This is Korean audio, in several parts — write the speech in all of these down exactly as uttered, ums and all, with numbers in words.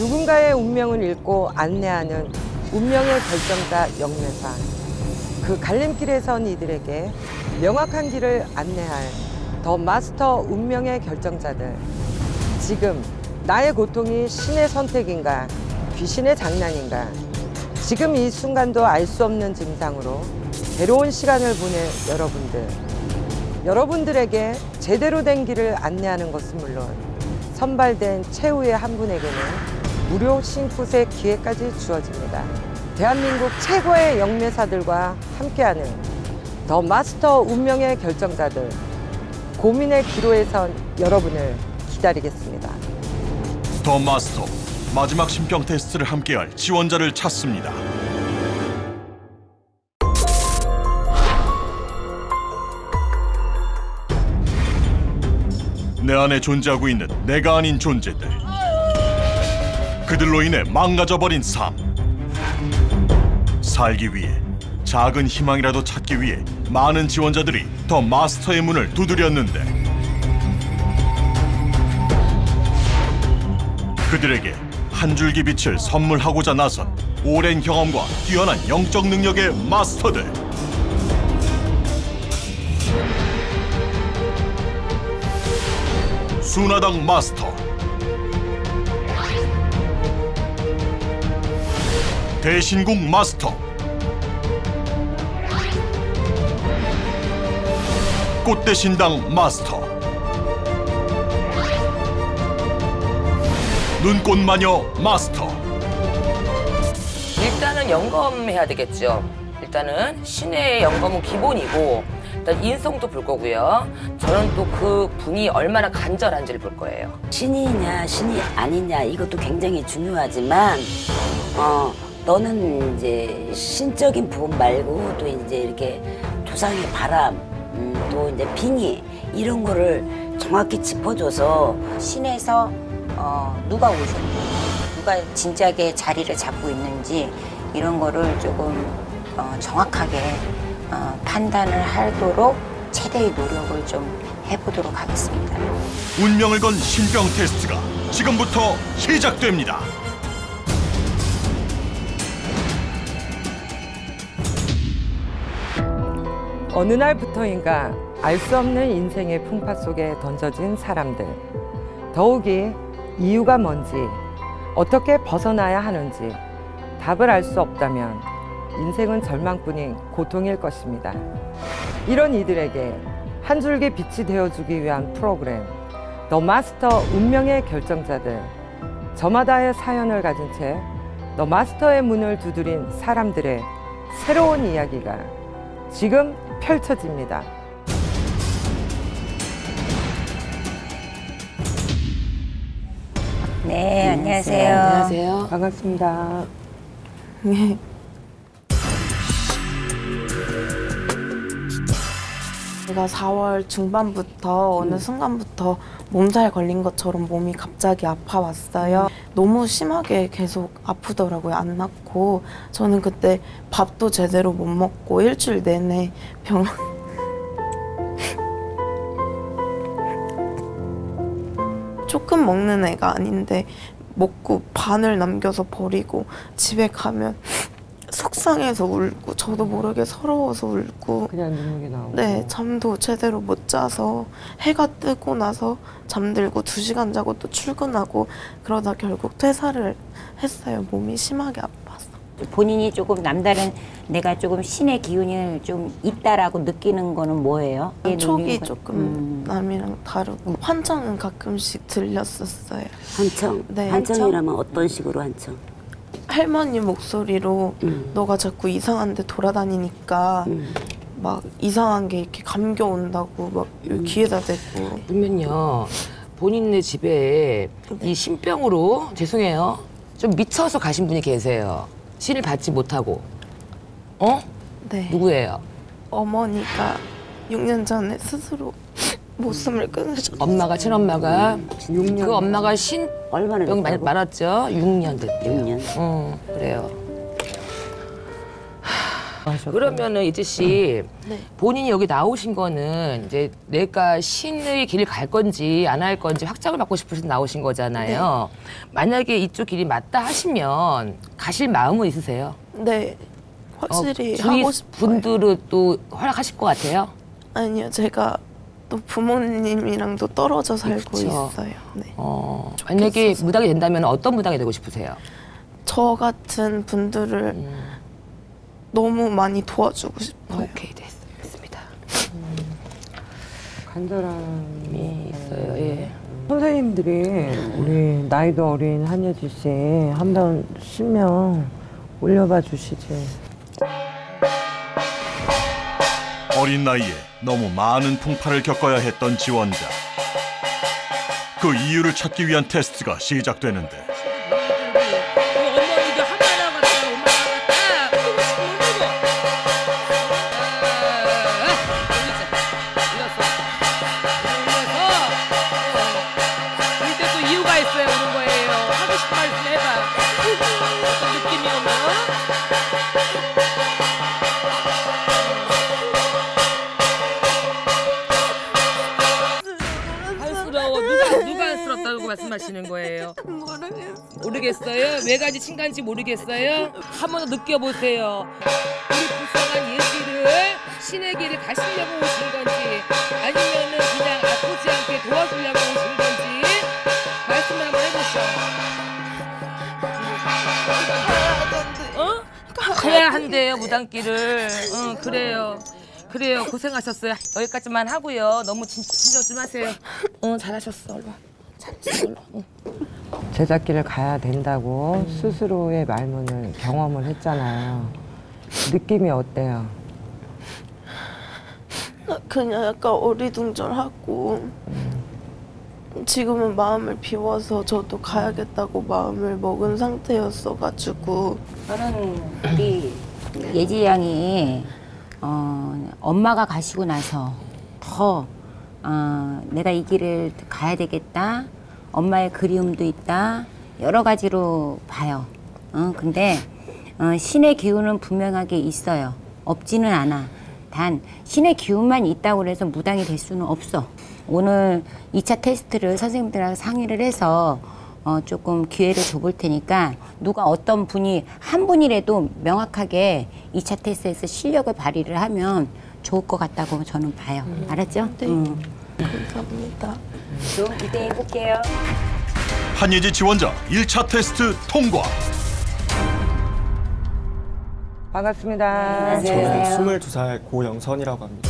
누군가의 운명을 읽고 안내하는 운명의 결정자 영매사. 그 갈림길에 선 이들에게 명확한 길을 안내할 더 마스터 운명의 결정자들. 지금 나의 고통이 신의 선택인가 귀신의 장난인가, 지금 이 순간도 알 수 없는 증상으로 괴로운 시간을 보낼 여러분들. 여러분들에게 제대로 된 길을 안내하는 것은 물론 선발된 최후의 한 분에게는 무료 싱풋의 기회까지 주어집니다. 대한민국 최고의 영매사들과 함께하는 더 마스터 운명의 결정자들. 고민의 기로에 선 여러분을 기다리겠습니다. 더 마스터 마지막 신병 테스트를 함께할 지원자를 찾습니다. 내 안에 존재하고 있는 내가 아닌 존재들. 그들로 인해 망가져버린 삶. 살기 위해, 작은 희망이라도 찾기 위해 많은 지원자들이 더 마스터의 문을 두드렸는데 그들에게 한 줄기 빛을 선물하고자 나선 오랜 경험과 뛰어난 영적 능력의 마스터들. 수나당 마스터, 대신국 마스터, 꽃대신당 마스터, 눈꽃마녀 마스터. 일단은 영검해야 되겠죠. 일단은 신의 영검은 기본이고 일단 인성도 볼 거고요. 저는 또 그 분이 얼마나 간절한지를 볼 거예요. 신이냐 신이 아니냐 이것도 굉장히 중요하지만 어 너는 이제 신적인 부분 말고 또 이제 이렇게 조상의 바람 음, 또 이제 빙의 이런 거를 정확히 짚어줘서 신에서 어, 누가 오셨는지, 누가 진작에 자리를 잡고 있는지 이런 거를 조금 어, 정확하게 어, 판단을 하도록 최대의 노력을 좀 해보도록 하겠습니다. 운명을 건 신병 테스트가 지금부터 시작됩니다. 어느 날부터인가 알 수 없는 인생의 풍파 속에 던져진 사람들. 더욱이 이유가 뭔지, 어떻게 벗어나야 하는지 답을 알 수 없다면 인생은 절망뿐인 고통일 것입니다. 이런 이들에게 한 줄기 빛이 되어주기 위한 프로그램 더 마스터 운명의 결정자들. 저마다의 사연을 가진 채 더 마스터의 문을 두드린 사람들의 새로운 이야기가 지금 펼쳐집니다. 네, 안녕하세요. 안녕하세요. 반갑습니다. 제가 사월 중반부터 어느 순간부터 몸살 걸린 것처럼 몸이 갑자기 아파왔어요. 너무 심하게 계속 아프더라고요. 안 낫고. 저는 그때 밥도 제대로 못 먹고 일주일 내내 병원 조금 먹는 애가 아닌데 먹고 반을 남겨서 버리고 집에 가면 속상해서 울고 저도 모르게 서러워서 울고 그냥 눈물이 나오고. 네, 잠도 제대로 못 자서 해가 뜨고 나서 잠들고 두 시간 자고 또 출근하고 그러다 결국 퇴사를 했어요. 몸이 심하게 아파서. 본인이 조금 남다른 내가 조금 신의 기운이 좀 있다라고 느끼는 거는 뭐예요? 촉이 조금 음. 남이랑 다르고 환청은 가끔씩 들렸었어요. 한청? 네, 한청이라면 어떤 식으로 한청? 할머니 목소리로 음. 너가 자꾸 이상한 데 돌아다니니까 음. 막 이상한 게 이렇게 감겨온다고 막 음. 귀에다 대고. 그러면요, 본인네 집에 이 신병으로 죄송해요, 좀 미쳐서 가신 분이 계세요. 신을 받지 못하고. 어? 네. 누구예요? 어머니가 육 년 전에 스스로 목숨을 끊으셨어요. 엄마가, 친엄마가. 육 년. 그 엄마가 신 얼마나 병이 많이 됐다고? 많았죠? 육 년 됐대요. 육 년. 응, 그래요. 그러면은 이재 씨 네. 본인이 여기 나오신 거는 이제 내가 신의 길을 갈 건지 안 할 건지 확정을 받고 싶어서 나오신 거잖아요. 만약에 이쪽 길이 맞다 하시면 가실 마음은 있으세요? 네, 확실히 어, 주위 하고 싶어요. 분들은 또 허락하실 것 같아요? 아니요, 제가 또 부모님이랑도 떨어져 살고 그쵸. 있어요. 네. 어, 만약에 있어서. 무당이 된다면 어떤 무당이 되고 싶으세요? 저 같은 분들을 음. 너무 많이 도와주고 싶어요. 오케이, 됐습니다. 간절함이 있어요, 예. 선생님들이 우리 나이도 어린 한예지 씨 한번 신명 올려봐 주시지. 어린 나이에 너무 많은 풍파를 겪어야 했던 지원자. 그 이유를 찾기 위한 테스트가 시작되는데 어머니도 하나하나 같다, 엄마 이때 또 이유가 있어요, 그런 거예요. 하고 싶은 말씀 해봐. 어떤 느낌이 오면? 안쓰러워. 누가 누가 안쓰럽다고 말씀하시는 거예요? 모르겠어요. 모르겠어요? 왜 가지 친간지 모르겠어요? 한 번 더 느껴보세요. 우리 불쌍한 예지를 신의 길을 가시려고 오신 건지 아니면은 그냥 아프지 않게 도와주려고 오신 건지 말씀을 한번 해보시죠. 어? 가야 한대요, 무당길을. 응, 그래요. 그래요. 고생하셨어요. 여기까지만 하고요. 너무 진, 진정 좀 하세요. 응, 잘하셨어. 얼른. 잘했어. 얼른. 응. 제작길을 가야 된다고 스스로의 말문을 경험을 했잖아요. 느낌이 어때요? 그냥 약간 어리둥절하고 지금은 마음을 비워서 저도 가야겠다고 마음을 먹은 상태였어가지고. 저는 우리 예지 양이 어, 엄마가 가시고 나서 더 어, 내가 이 길을 가야 되겠다. 엄마의 그리움도 있다. 여러 가지로 봐요. 어, 근데 어, 신의 기운은 분명하게 있어요. 없지는 않아. 단 신의 기운만 있다고 해서 무당이 될 수는 없어. 오늘 이 차 테스트를 선생님들하고 상의를 해서 어, 조금 기회를 줘볼 테니까 누가 어떤 분이 한 분이라도 명확하게 이 차 테스트에서 실력을 발휘를 하면 좋을 것 같다고 저는 봐요. 음. 알았죠? 네. 음. 감사합니다. 좀 기대해볼게요. 한예지 지원자 일 차 테스트 통과. 반갑습니다. 저는 스물두 살 고영선이라고 합니다.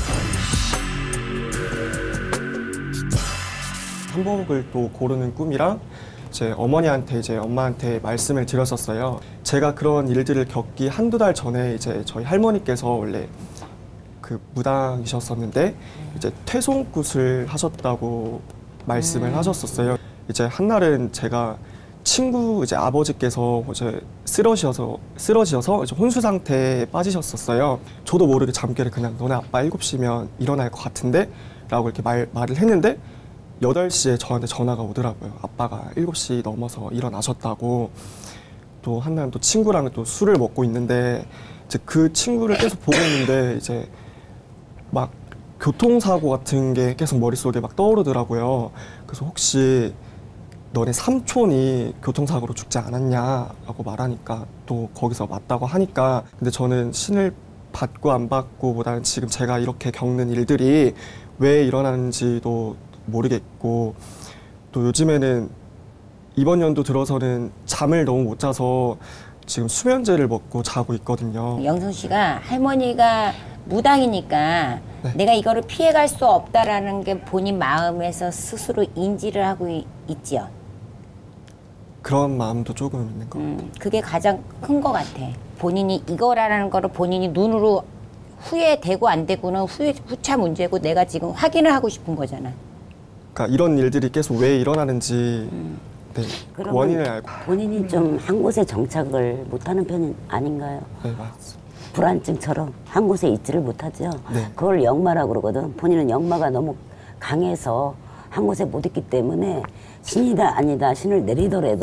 한복을 또 고르는 꿈이랑 제 어머니한테 이제 엄마한테 말씀을 드렸었어요. 제가 그런 일들을 겪기 한두 달 전에 이제 저희 할머니께서 원래 그 무당이셨었는데 이제 퇴송굿을 하셨다고 말씀을 음. 하셨었어요. 이제 한날은 제가 친구 이제 아버지께서 이제 쓰러지셔서 쓰러지셔서 이제 혼수 상태에 빠지셨었어요. 저도 모르게 잠결에 그냥 너네 아빠 일곱 시면 일어날 것 같은데? 라고 이렇게 말, 말을 했는데 여덟 시에 저한테 전화가 오더라고요. 아빠가 일곱 시 넘어서 일어나셨다고. 또 한날은 또 친구랑 또 술을 먹고 있는데 이제 그 친구를 계속 보고 있는데 이제 막 교통사고 같은 게 계속 머릿속에 막 떠오르더라고요. 그래서 혹시 너네 삼촌이 교통사고로 죽지 않았냐라고 말하니까 또 거기서 맞다고 하니까 근데 저는 신을 받고 안 받고 보다는 지금 제가 이렇게 겪는 일들이 왜 일어나는지도 모르겠고 또 요즘에는 이번 연도 들어서는 잠을 너무 못 자서 지금 수면제를 먹고 자고 있거든요. 영선 씨가 할머니가 무당이니까 네. 내가 이거를 피해갈 수 없다라는 게 본인 마음에서 스스로 인지를 하고 있, 있지요. 그런 마음도 조금 있는 것 같아요. 음, 그게 가장 큰 것 같아. 본인이 이거라는 거를 본인이 눈으로 후회되고 안 되고는 후회, 후차 문제고 내가 지금 확인을 하고 싶은 거잖아. 그러니까 이런 일들이 계속 왜 일어나는지 음. 네, 그 그러면 원인을 알고. 본인이 좀 한 곳에 정착을 못하는 편이 아닌가요? 네, 맞습니다. 불안증처럼 한 곳에 있지를 못하죠. 네. 그걸 역마라고 그러거든. 본인은 역마가 너무 강해서 한 곳에 못 있기 때문에 신이다 아니다 신을 내리더라도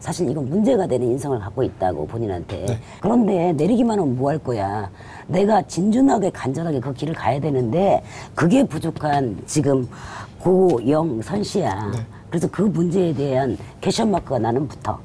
사실 이건 문제가 되는 인성을 갖고 있다고 본인한테. 네. 그런데 내리기만 하면 뭐 할 거야. 내가 진준하게 간절하게 그 길을 가야 되는데 그게 부족한 지금 고영선 씨야. 네. 그래서 그 문제에 대한 캐션 마크가 나는 붙어.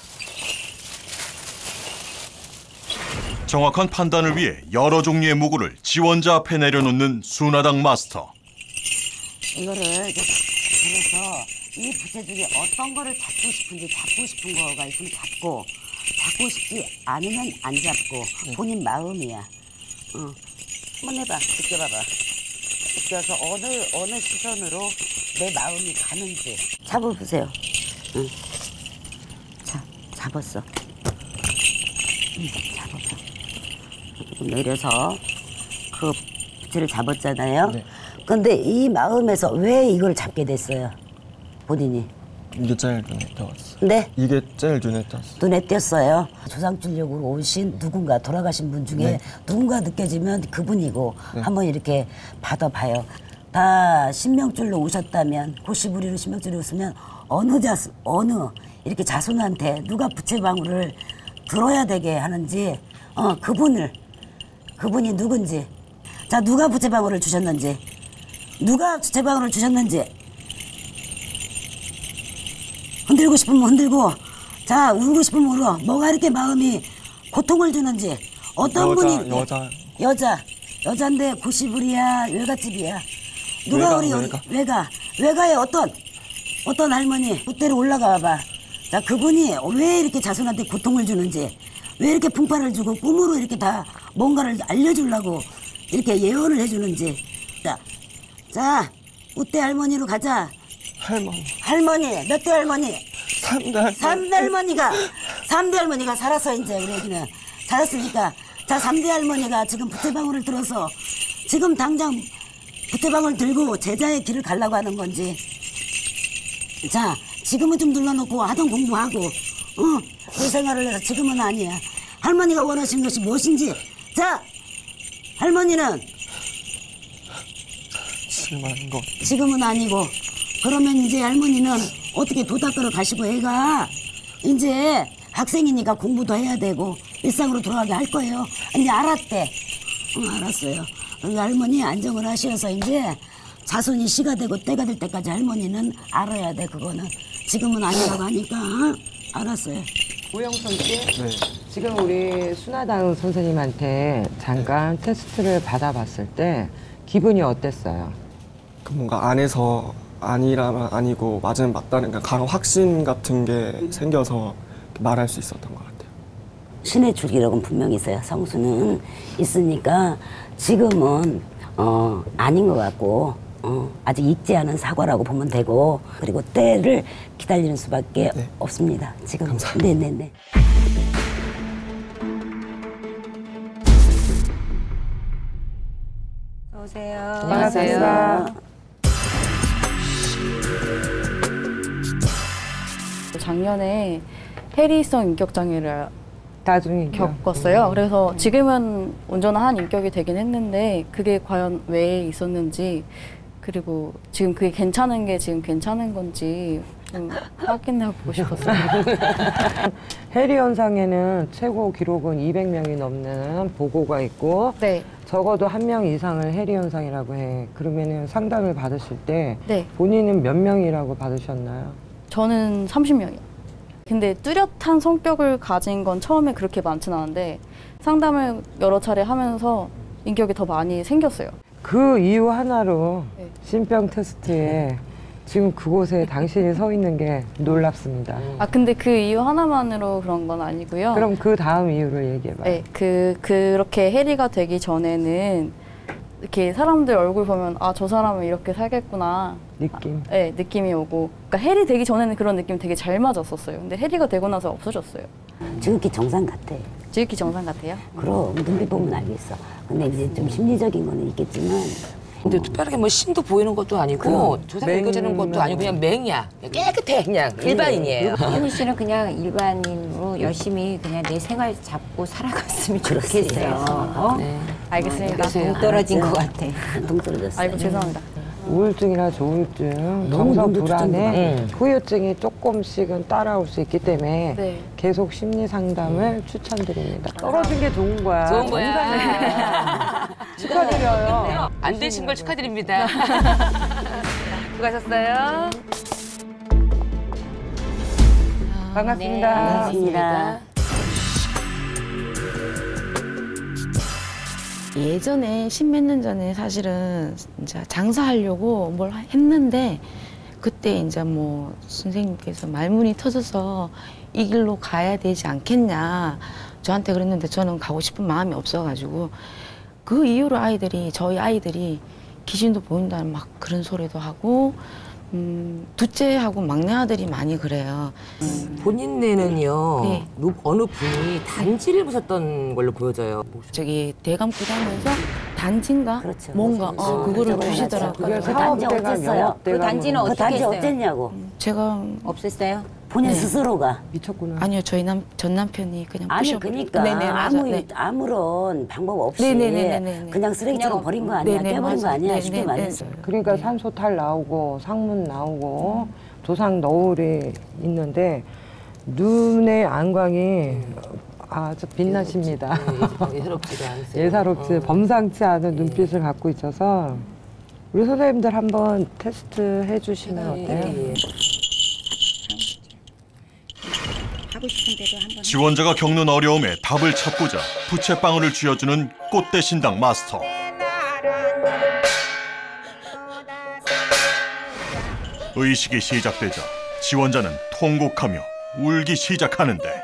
정확한 판단을 위해 여러 종류의 무구를 지원자 앞에 내려놓는 순화당 마스터. 이거를 이렇게 그래서 이 부채 중에 어떤 거를 잡고 싶은지 잡고 싶은 거가 있으면 잡고 잡고 싶지 않으면 안 잡고 본인 마음이야. 어. 한번 해봐. 느껴봐봐. 느껴서 어느 어느 시선으로 내 마음이 가는지 잡아보세요. 응. 자, 잡았어. 응, 잡았어. 조금 내려서 그 부채를 잡았잖아요. 네. 근데 이 마음에서 왜 이걸 잡게 됐어요? 본인이. 이게 제일 눈에 띄었어. 네? 이게 제일 눈에 띄었어. 눈에 띄었어요. 조상줄력으로 오신 누군가 돌아가신 분 중에 네. 누군가 느껴지면 그분이고 네. 한번 이렇게 받아봐요. 다 신명줄로 오셨다면 고시부리로 신명줄로 오시면 어느 자 어느 이렇게 자손한테 누가 부채방울을 들어야 되게 하는지 어 그분을 그분이 누군지 자 누가 부채방울을 주셨는지 누가 부채방울을 주셨는지 흔들고 싶으면 흔들고 자 울고 싶으면 울어. 뭐가 이렇게 마음이 고통을 주는지 어떤 여자, 분이 이렇게 여자. 여자 여잔데 고시부리야 외갓집이야 누가 외가, 우리 외가. 외가 외가의 어떤 어떤 할머니 그때로 올라가 봐봐. 자 그분이 왜 이렇게 자손한테 고통을 주는지 왜 이렇게 풍파를 주고 꿈으로 이렇게 다 뭔가를 알려주려고 이렇게 예언을 해주는지 자, 자 우대 할머니로 가자. 할머니. 할머니 몇 대 할머니? 삼대 할머니. 삼대 할머니가 삼대 할머니가 살았어 이제 우리 여기는 살았으니까 자 삼대 할머니가 지금 부채방울을 들어서 지금 당장 부채방울 들고 제자의 길을 가려고 하는 건지 자 지금은 좀 눌러놓고 하던 공부하고 어, 그 생활을 해서 지금은 아니야. 할머니가 원하시는 것이 무엇인지 자 할머니는 심한 것. 지금은 아니고 그러면 이제 할머니는 어떻게 도닦으러 가시고 애가 이제 학생이니까 공부도 해야 되고 일상으로 돌아가게 할 거예요. 이제 알았대. 응, 알았어요. 우리 할머니 안정을 하셔서 이제 자손이 시가 되고 때가 될 때까지 할머니는 알아야 돼. 그거는 지금은 아니라고 하니까 응? 알았어요. 고영선 씨, 네. 지금 우리 순화당 선생님한테 잠깐 테스트를 받아봤을 때 기분이 어땠어요? 그 뭔가 안에서 아니라면 아니고 맞으면 맞다는 그냥 강한 확신 같은 게 생겨서 말할 수 있었던 것 같아요. 신의 줄기력은 분명히 있어요. 성수는 있으니까 지금은 어, 아닌 것 같고 어, 아직 익지 않은 사과라고 보면 되고 그리고 때를 기다리는 수밖에 네. 없습니다. 지금 감사합니다. 네네네. 오세요. 반갑습니다. 작년에 해리성 인격 장애를 나중에 겪었어요. 그래서 지금은 온전한 인격이 되긴 했는데 그게 과연 왜 있었는지 그리고 지금 그게 괜찮은 게 지금 괜찮은 건지 좀 확인해 보고 싶었어요. 해리 현상에는 최고 기록은 이백 명이 넘는 보고가 있고 네, 적어도 한 명 이상을 해리 현상이라고 해. 그러면은 상담을 받으실 때 네. 본인은 몇 명이라고 받으셨나요? 저는 삼십 명이요. 근데 뚜렷한 성격을 가진 건 처음에 그렇게 많진 않은데 상담을 여러 차례 하면서 인격이 더 많이 생겼어요. 그 이유 하나로 네. 신병 테스트에 지금 그곳에 당신이 서 있는 게 놀랍습니다. 아 근데 그 이유 하나만으로 그런 건 아니고요. 그럼 그 다음 이유를 얘기해봐요. 네, 그 그렇게 해리가 되기 전에는 이렇게 사람들 얼굴 보면 아 저 사람은 이렇게 살겠구나. 느낌. 아, 네, 느낌이 오고. 그러니까 해리 되기 전에는 그런 느낌 되게 잘 맞았었어요. 근데 해리가 되고 나서 없어졌어요. 지극히 정상 같아. 지극히 정상 같아요. 그럼 눈빛 보면 알겠어. 근데 이제 좀 심리적인 거는 있겠지만 근데 특별하게 뭐 신도 보이는 것도 아니고 조상 맹- 읽어주는 것도 아니고 그냥 맹이야. 깨끗해 그냥 일반인이에요. 현희 씨는 그냥 일반인으로 열심히 그냥 내 생활 잡고 살아갔으면 좋겠어요. 어? 네. 알겠습니다. 알겠어요. 동 떨어진 것 같아. 동 떨어졌어요. 아이고 죄송합니다. 우울증이나 조울증, 너무 정서 눈도 불안에 응. 후유증이 조금씩은 따라올 수 있기 때문에 네. 계속 심리 상담을 추천드립니다. 떨어진 게 좋은 거야. 좋은 거야. 축하드려요. 안 되신 걸 축하드립니다. 수고하셨어요. 반갑습니다. 반갑습니다. 예전에 십몇 년 전에 사실은 이제 장사하려고 뭘 했는데 그때 이제 뭐 선생님께서 말문이 터져서 이 길로 가야 되지 않겠냐 저한테 그랬는데 저는 가고 싶은 마음이 없어가지고 그 이후로 아이들이 저희 아이들이 귀신도 보인다는 막 그런 소리도 하고 음, 둘째하고 막내 아들이 많이 그래요. 본인네는요, 네. 누- 어느 분이 단지를 부셨던 걸로 보여져요. 저기 대감 구단에서 단지인가 그렇죠. 뭔가 그렇죠. 어, 그거를 그렇죠. 주시더라고요. 그게 그 단지 사업대가 어땠어요? 영업대가 그 단지는 뭐 그 어떻게 단지 했어요? 어땠냐고. 제가 없앴어요? 본인 네. 스스로가. 미쳤구나. 아니요 저희 남 전 남편이 그냥 아니 부셔버리고. 그러니까 네네, 맞아. 아무 네. 아무런 방법 없이 네네네네네. 그냥 쓰레기처럼 그냥 버린 거 아니야? 네네, 떼버린 거 맞아. 아니야? 네네, 쉽게 네. 말해서. 그러니까 산소탈 나오고 상문 나오고 조상 너울이 있는데 눈의 안광이 아주 빛나십니다. 예사롭지가 않으세요. 예사롭지 범상치 않은 눈빛을 갖고 있어서 우리 선생님들 한번 테스트 해주시면 어때요? 예, 예. 하고 싶은 대로 한번. 지원자가 겪는 어려움에 답을 찾고자 부채방울을 쥐어주는 꽃대 신당 마스터. 의식이 시작되자 지원자는 통곡하며 울기 시작하는데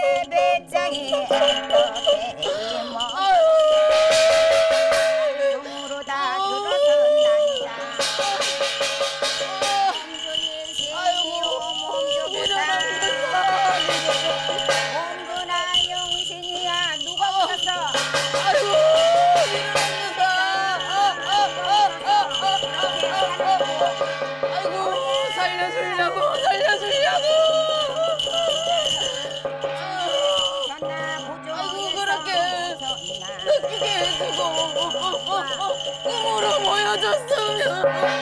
꿈으로 보여줬으면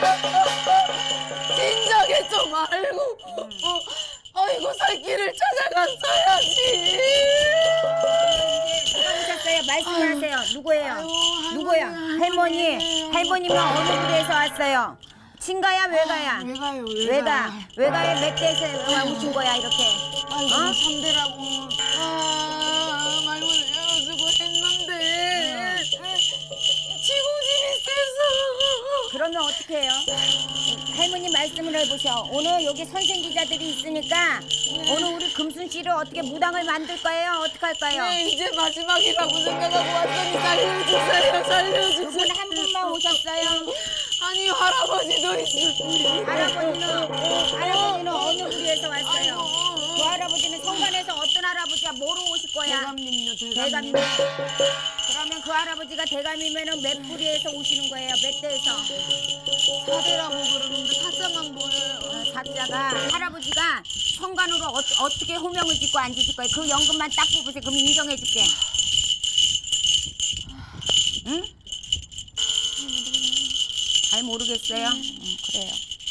진작에 좀 알고 어, 아이고 살 길을 찾아갔어야지. 누가 오셨어요? 말씀하세요. 누구예요? 누구야? 할머니. 할머님은 어느 부대에서 왔어요? 친가야 외가야? 외가요 외가. 외가에 몇 대에서 오신 거야 이렇게? 아이고 어? 삼 대라고 아 말문을 열어주고 했는데 지고집이 세서. 그러면 어떻게 해요? 할머니 말씀을 해보셔. 오늘 여기 선생 기자들이 있으니까 오늘 우리 금순 씨를 어떻게 무당을 만들 거예요? 어떻게 할까요? 네 이제 마지막이라고 생각하고 왔더니 살려주세요 살려주세요. 그분 한 분만 오셨어요? 아니 할아버지도 있어요. 할아버지는 할아버지는 어느 부리에서 왔어요? 그 할아버지는 성관에서 어떤 할아버지야? 뭐로 오실 거야? 대감님요 대감님. 대감님. 그러면 그 할아버지가 대감이면은 몇 부리에서 오시는 거예요? 몇 대에서? 사대라고 그러는데 사자만 보여요. 어, 사자가 할아버지가 성관으로 어, 어떻게 호명을 짓고 앉으실 거예요? 그 연금만 딱 뽑으세요. 그럼 인정해줄게. 응? 잘 모르겠어요? 응, 그래요.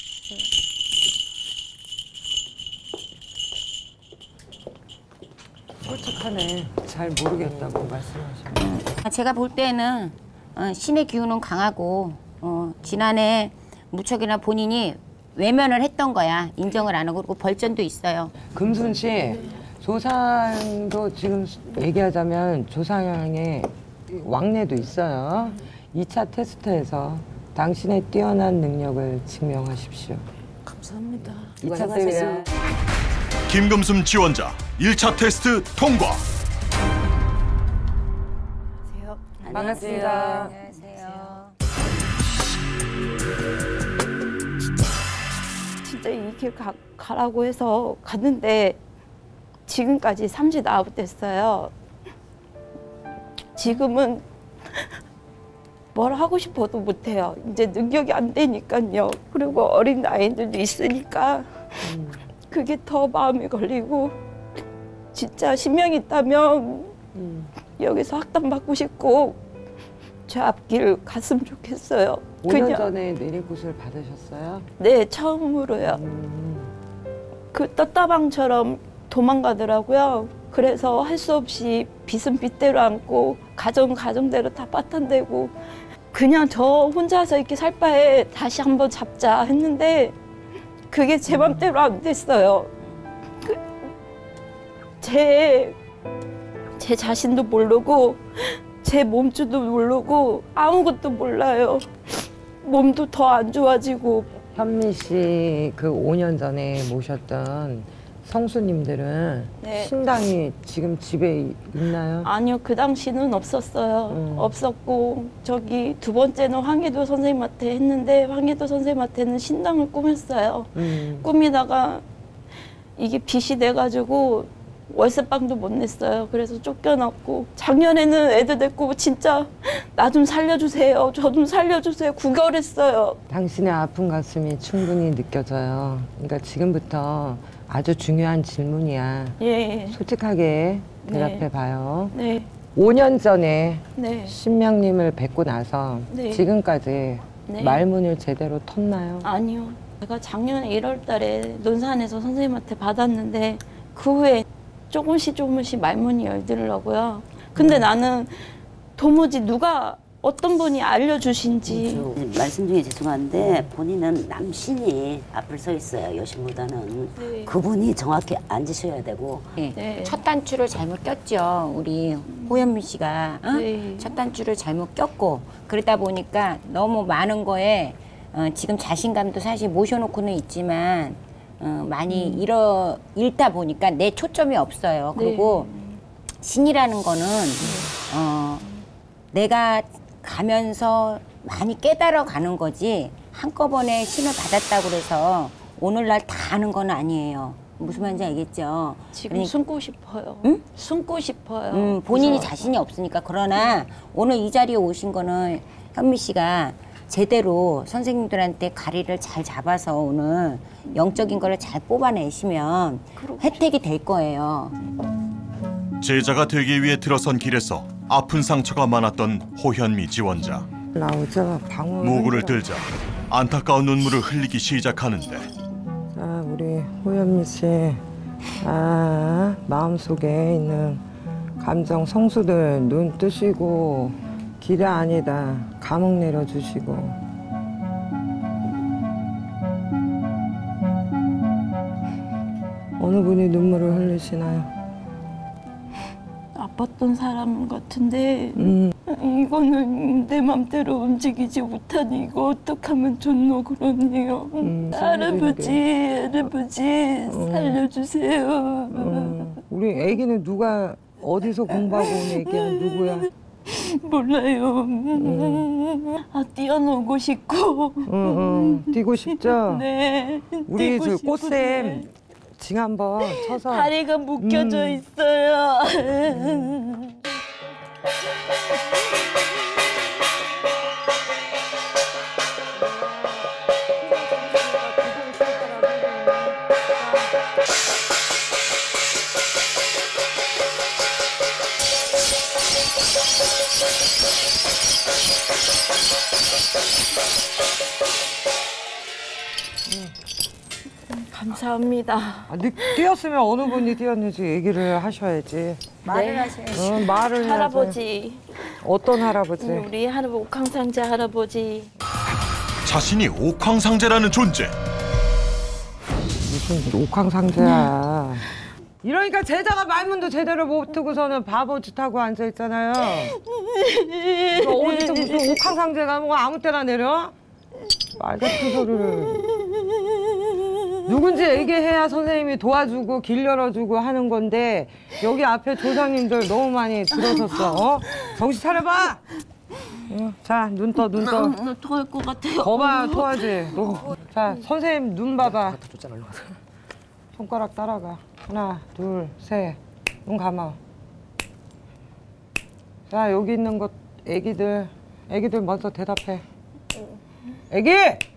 솔직하네. 잘 모르겠다고 말씀하시면. 제가 볼 때는 어, 신의 기운은 강하고 어, 지난해 무척이나 본인이 외면을 했던 거야. 인정을 안 하고 그리고 벌전도 있어요. 금순 씨, 조상도 지금 얘기하자면 조상의 왕래도 있어요. 이 차 테스트에서 당신의 뛰어난 능력을 증명하십시오. 감사합니다. 이 차 때문에 김금숨 지원자 일 차 테스트 통과. 반갑습니다. 안녕하세요. 진짜 이 길 가라고 해서 갔는데 지금까지 삼십아홉 됐어요. 지금은 뭘 하고 싶어도 못해요. 이제 능력이 안 되니까요. 그리고 어린 아이들도 있으니까 그게 더 마음이 걸리고 진짜 신명이 있다면 여기서 학담 받고 싶고 제 앞길 갔으면 좋겠어요. 오 년 그냥- 전에 내리굿을 받으셨어요? 네, 처음으로요. 음. 그 떴다방처럼 도망가더라고요. 그래서 할 수 없이 빚은 빚대로 안고 가정 가정대로 다 빠탄대고 그냥 저 혼자서 이렇게 살 바에 다시 한번 잡자 했는데 그게 제 맘대로 안 됐어요. 그, 제, 제 자신도 모르고 제 몸주도 모르고 아무것도 몰라요. 몸도 더 안 좋아지고. 현미 씨 그 오 년 전에 모셨던 성수님들은 네. 신당이 지금 집에 있나요? 아니요, 그 당시는 없었어요. 음. 없었고 저기 두 번째는 황혜도 선생님한테 했는데 황혜도 선생님한테는 신당을 꾸몄어요. 음. 꾸미다가 이게 빚이 돼가지고 월세방도 못 냈어요. 그래서 쫓겨났고 작년에는 애들 데리고 진짜 나 좀 살려주세요. 저 좀 살려주세요. 구걸했어요. 당신의 아픈 가슴이 충분히 느껴져요. 그러니까 지금부터 아주 중요한 질문이야. 예. 솔직하게 대답해봐요. 네. 오 년 전에 네. 신명님을 뵙고 나서 네. 지금까지 네. 말문을 제대로 텄나요? 아니요. 제가 작년 일월 달에 논산에서 선생님한테 받았는데 그 후에 조금씩 조금씩 말문이 열더라고요. 근데 음. 나는 도무지 누가 어떤 분이 알려주신지. 말씀 중에 죄송한데 본인은 남신이 앞을 서 있어요. 여신보다는. 네. 그분이 정확히 앉으셔야 되고. 네. 첫 단추를 잘못 꼈죠. 우리 호연미 씨가 어? 네. 첫 단추를 잘못 꼈고 그러다 보니까 너무 많은 거에 어, 지금 자신감도 사실 모셔놓고는 있지만 어, 많이 음. 잃어 잃다 보니까 내 초점이 없어요. 그리고 신이라는 거는 어, 내가 가면서 많이 깨달아 가는 거지 한꺼번에 신을 받았다고 그래서 오늘날 다 아는 건 아니에요. 무슨 말인지 알겠죠? 지금 그러니까- 숨고 싶어요. 응? 숨고 싶어요. 음, 본인이 무서워서. 자신이 없으니까. 그러나 오늘 이 자리에 오신 거는 현미 씨가 제대로 선생님들한테 가리를 잘 잡아서 오늘 영적인 거를 잘 뽑아내시면 혜택이 될 거예요. 제자가 되기 위해 들어선 길에서 아픈 상처가 많았던 호현미 지원자. 나오죠. 방울. 무구를 들자 안타까운 눈물을 흘리기 시작하는데 자, 우리 호연미 씨. 아, 마음속에 있는 감정 성수들 눈 뜨시고 기대 아니다. 감흥 내려주시고. 어느 분이 눈물을 흘리시나요? 아팠던 사람 같은데 음. 이거는 내 맘대로 움직이지 못하니 이거 어떡하면 좋노 그러네요. 음, 할아버지 할아버지 살려주세요. 음, 우리 애기는 누가 어디서 공부하고 온 애기야? 누구야? 몰라요. 음. 아 뛰어놀고 싶고. 응, 응. 뛰고 싶죠? 네. 우리 뛰고 저 싶은데 꽃샘 징 한번 쳐서. 다리가 묶여져 음. 있어요. 감사합니다. 아, 늦, 뛰었으면 어느 분이 뛰었는지 얘기를 하셔야지. 말을 하셔야지. 어, 말을 해야지. 할아버지. 어떤 할아버지? 우리 할아버지 옥황상제 할아버지. 자신이 옥황상제라는 존재. 무슨 옥황상제야. 이러니까 제자가 말문도 제대로 못 트고서는 바보짓 하고 앉아 있잖아요. 어디서 무슨 옥황상제가 뭐 아무 때나 내려? 말 같은 소리를. 누군지 얘기해야 선생님이 도와주고 길 열어주고 하는 건데 여기 앞에 조상님들 너무 많이 들어섰어. 어? 정신 차려봐. 어, 자, 눈 떠, 눈 떠. 나, 나 토할 것 같아요. 거봐, 토하지. 너, 자, 선생님 눈 봐봐. 손가락 따라가. 하나, 둘, 셋. 눈 감아. 자, 여기 있는 것 애기들. 애기들 먼저 대답해. 애기!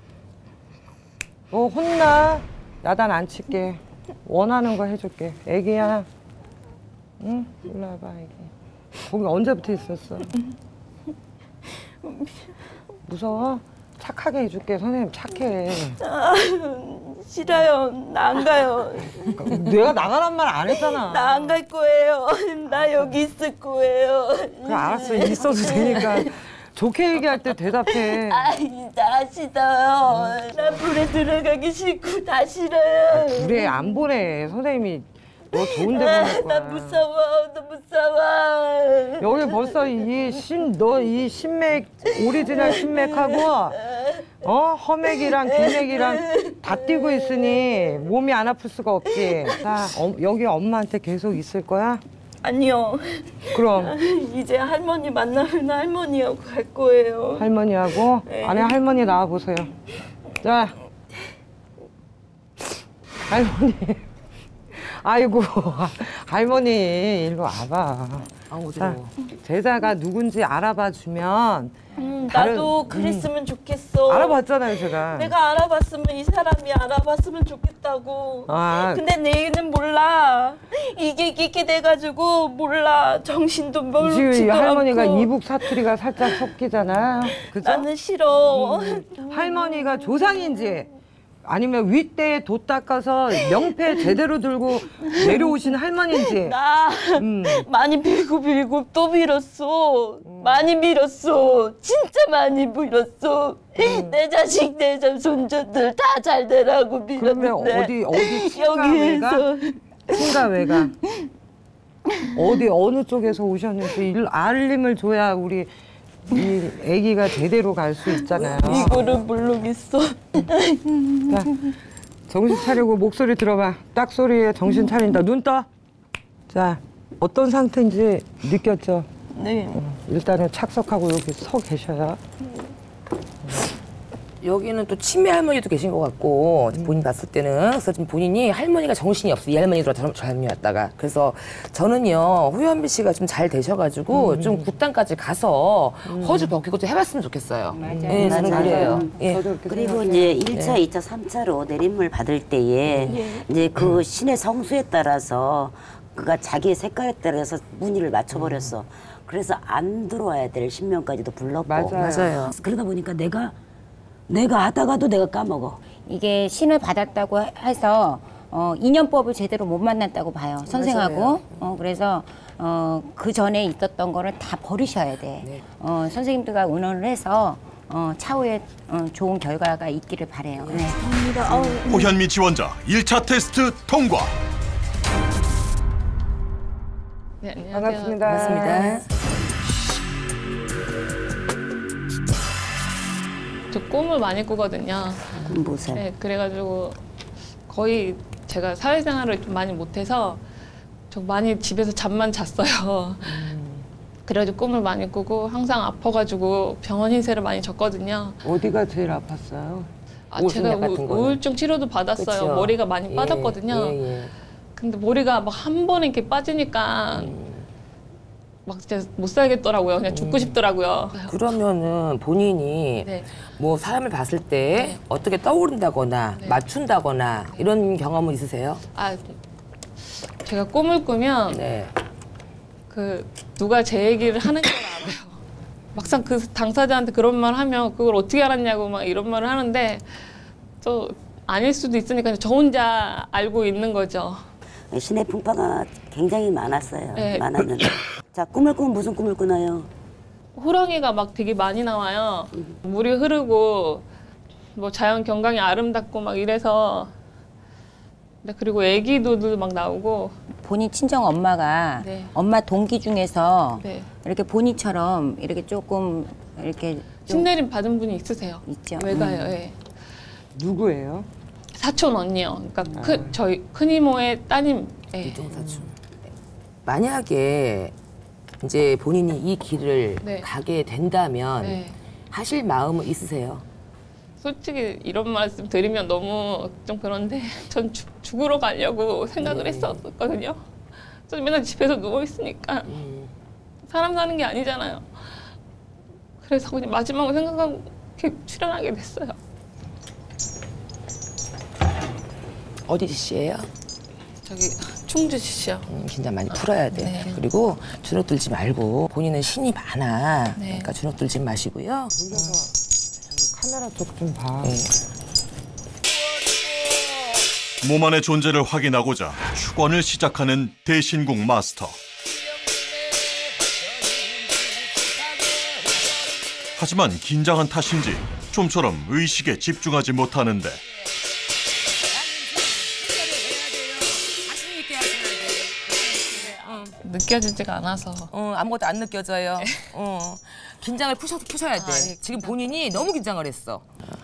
너 혼나. 야단 안 칠게. 원하는 거 해줄게. 애기야. 응? 일로 와봐, 애기. 거기 언제부터 있었어? 무서워? 착하게 해줄게. 선생님 착해. 아, 싫어요. 나 안 가요. 내가 나가란 말 안 했잖아. 나 안 갈 거예요. 나 여기 있을 거예요. 그래 알았어. 있어도 되니까. 좋게 얘기할 때 대답해. 아이, 나 싫어요. 나 불에 들어가기 싫고 다 싫어요. 불에 안 보내. 선생님이 너 좋은 데 보낼 거야. 나 무서워. 나 무서워. 여기 벌써 이 심, 너 이 신맥, 오리지널 신맥하고 어? 허맥이랑 긴맥이랑 다 띄고 있으니 몸이 안 아플 수가 없지. 자, 어, 여기 엄마한테 계속 있을 거야? 아니요. 그럼 이제 할머니 만나면 할머니하고 갈 거예요. 할머니하고? 네. 아니 할머니 나와보세요. 자, 할머니. 아이고, 할머니 일로 와봐. 아우, 자, 제자가 누군지 알아봐 주면 음, 다른- 나도 그랬으면 좋겠어. 알아봤잖아요, 제가. 내가 알아봤으면 이 사람이 알아봤으면 좋겠다고. 아. 근데 내는 몰라. 이게 이게 돼가지고 몰라. 정신도 지금 이 멀지도 할머니가 않고. 이북 사투리가 살짝 섞이잖아요. 그죠? 나는 싫어. 할머니가 조상인지 아니면 윗대에 돛 닦아서 명패 제대로 들고 내려오신 할머니인지. 나 음. 많이 빌고 빌고 또 빌었어. 많이 빌었어. 진짜 많이 빌었어. 내 자식, 내 자, 손자들 다 잘 되라고 빌었는데. 그러면 어디 어디 친가외가? 여기에서 친가외가 어디 어느 쪽에서 오셨는지 일- 알림을 줘야 우리 이 아기가 제대로 갈 수 있잖아요. 이거를 모르겠어. 자, 정신 차리고 목소리 들어봐. 딱 소리에 정신 차린다. 눈 떠. 자, 어떤 상태인지 느꼈죠? 네. 일단은 착석하고 여기 서 계셔요. 여기는 또 치매 할머니도 계신 것 같고 본인 봤을 때는 그래서 지금 본인이 할머니가 정신이 없어. 이 할머니 들어 저 할머니 왔다가 그래서 저는요 후연비 씨가 좀 잘 되셔가지고 음. 좀 국단까지 가서 허주 벗기고 좀 해봤으면 좋겠어요. 맞아요. 예, 저는 맞아요. 그래요. 예. 그리고 이제 일 차, 이 차, 삼 차로 내림을 받을 때에 이제 그 신의 성수에 따라서 그가 자기의 색깔에 따라서 무늬를 맞춰버렸어. 그래서 안 들어와야 될 신명까지도 불렀고. 맞아요. 맞아요. 그러다 보니까 내가 내가 하다가도 내가 까먹어. 이게 신을 받았다고 해서 어, 인연법을 제대로 못 만났다고 봐요. 선생하고. 어, 그래서 어, 그 전에 있었던 거를 다 버리셔야 돼. 네. 어, 선생님들과 의논을 해서 어, 차후에 어, 좋은 결과가 있기를 바래요. 네. 호현미 지원자 일 차 테스트 통과. 네, 안녕하세요. 반갑습니다. 반갑습니다. 저 꿈을 많이 꾸거든요. 무슨? 네, 그래가지고 거의 제가 사회생활을 좀 많이 못해서 저 많이 집에서 잠만 잤어요. 그래가지고 꿈을 많이 꾸고 항상 아파가지고 병원 인쇄를 많이 줬거든요. 어디가 제일 아팠어요? 아, 우울증 제가 같은 우, 거는? 우울증 치료도 받았어요. 그쵸? 머리가 많이 예, 빠졌거든요. 예, 예. 근데 머리가 막 한 번에 이렇게 빠지니까 막 진짜 못 살겠더라고요. 그냥 죽고 싶더라고요. 그러면은 본인이 네. 뭐 사람을 봤을 때 네. 어떻게 떠오른다거나 네. 맞춘다거나 이런 경험은 있으세요? 아, 제가 꿈을 꾸면 네. 그 누가 제 얘기를 하는 걸 알아요. 막상 그 당사자한테 그런 말 하면 그걸 어떻게 알았냐고 막 이런 말을 하는데 또 아닐 수도 있으니까 저 혼자 알고 있는 거죠. 신의 풍파가 굉장히 많았어요. 네. 많았는데. 자, 꿈을 꾸면 무슨 꿈을 꾸나요? 호랑이가 막 되게 많이 나와요. 물이 흐르고 뭐 자연 경관이 아름답고 막 이래서 근데 그리고 애기도도 막 나오고 본인 친정 엄마가 네. 엄마 동기 중에서 네. 이렇게 본인처럼 이렇게 조금 이렇게 좀 신내림 받은 분이 있으세요. 있죠. 외가요. 음. 예. 누구예요? 사촌 언니요. 그러니까 큰 저희 큰 이모의 따님. 예. 이동사춘. 만약에 이제 본인이 이 길을 네. 가게 된다면 네. 하실 마음은 있으세요? 솔직히 이런 말씀 드리면 너무 좀 그런데 전 죽, 죽으러 가려고 생각을 네. 했었거든요. 저 맨날 집에서 누워 있으니까 음. 사람 사는 게 아니잖아요. 그래서 그냥 마지막으로 생각하고 이렇게 출연하게 됐어요. 어디 지시예요? 저기 충주시죠. 음, 긴장 많이 풀어야 돼. 네. 그리고 주눅 들지 말고 본인은 신이 많아. 네. 그러니까 주눅 들지 마시고요. 카메라 쪽 좀 봐. 몸 안의 존재를 확인하고자 축원을 시작하는 대신국 마스터. 하지만 긴장한 탓인지 좀처럼 의식에 집중하지 못하는데 느껴지지가 않아서. 어, 아무것도 안 느껴져요. 어, 긴장을 푸셔, 푸셔야 돼. 아, 네. 지금 본인이 너무 긴장을 했어.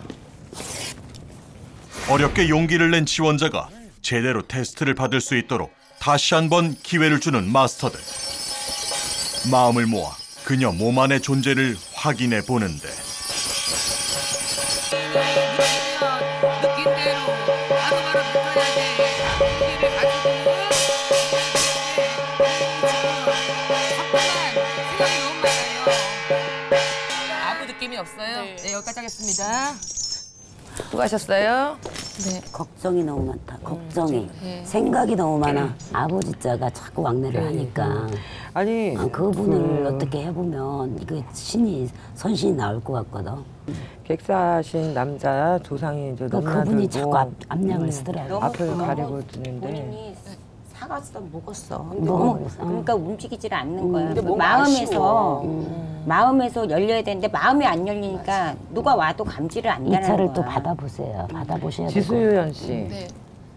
어렵게 용기를 낸 지원자가 제대로 테스트를 받을 수 있도록 다시 한번 기회를 주는 마스터들. 마음을 모아 그녀 몸 안의 존재를 확인해 보는데 느낀 대로 바로바로 뱉어야 돼. 용기를 가지고 생각이 너무 많아요. 아무 느낌이 없어요? 네, 네 여기까지 하겠습니다. 수고하셨어요. 네. 걱정이 너무 많다. 걱정이. 네. 생각이 너무 많아. 아버지 자가 자꾸 왕래를 네. 하니까. 아니 아, 그분을 그- 어떻게 해보면 이거 신이 선신이 나올 것 같거든. 객사하신 남자 조상이 이제 그러니까 넘나들고 그분이 자꾸 앞, 앞량을 쓰더라고. 앞을 가리고 드는데 본인이 사과서 먹었어. 근데 네. 너무 너무 먹었어. 그러니까 움직이질 않는 음, 거야. 근데 그 뭔가 마음에서 아쉬워. 음. 마음에서 열려야 되는데 마음이 안 열리니까 누가 와도 감지를 안 이 하는 차를 거야. 또 받아보세요. 받아보셔야 되고. 지수연 씨 네.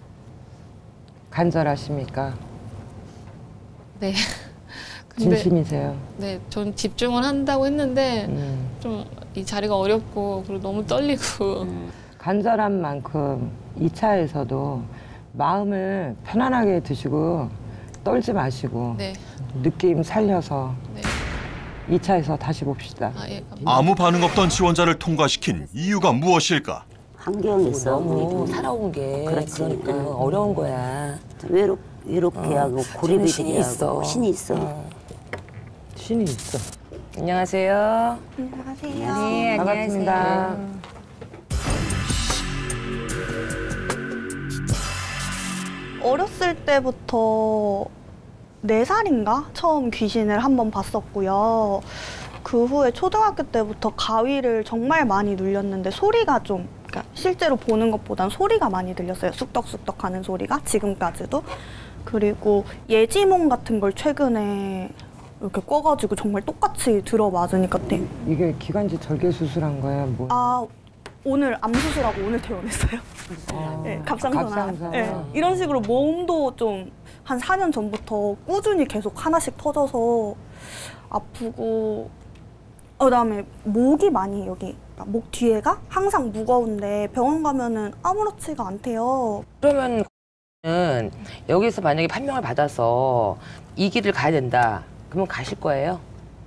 간절하십니까? 네. 근데 진심이세요? 네, 전 집중을 한다고 했는데 음. 좀 이 자리가 어렵고 그리고 너무 떨리고 간절한 만큼 이 차에서도 마음을 편안하게 드시고 떨지 마시고 네. 느낌 살려서 네. 이 차에서 다시 봅시다. 아, 예. 아무 반응 없던 지원자를 통과시킨 이유가 무엇일까? 환경이 있어. 너무 우리도. 살아온 게 그렇지. 그러니까 응. 어려운 거야. 외롭, 외롭게 어, 하고 고립이 신이 되게 있어. 하고 신이 있어. 어. 신이 있어. 안녕하세요. 안녕하세요. 네, 반갑습니다. 어렸을 때부터 네 살인가 처음 귀신을 한번 봤었고요. 그 후에 초등학교 때부터 가위를 정말 많이 눌렸는데 소리가 좀 그러니까 실제로 보는 것보단 소리가 많이 들렸어요. 쑥덕쑥덕 하는 소리가 지금까지도. 그리고 예지몽 같은 걸 최근에 이렇게 꿔가지고 정말 똑같이 들어맞으니까 네. 이게 기관지 절개 수술한 거야? 뭐? 아 오늘 암 수술하고 오늘 퇴원했어요. 아, 네, 갑상선. 갑상선. 네, 이런 식으로 몸도 좀 한 사 년 전부터 꾸준히 계속 하나씩 터져서 아프고 그다음에 목이 많이 여기 그러니까 목 뒤에가 항상 무거운데 병원 가면은 아무렇지가 않대요. 그러면 은 여기서 만약에 판명을 받아서 이 길을 가야 된다. 그러면 가실 거예요?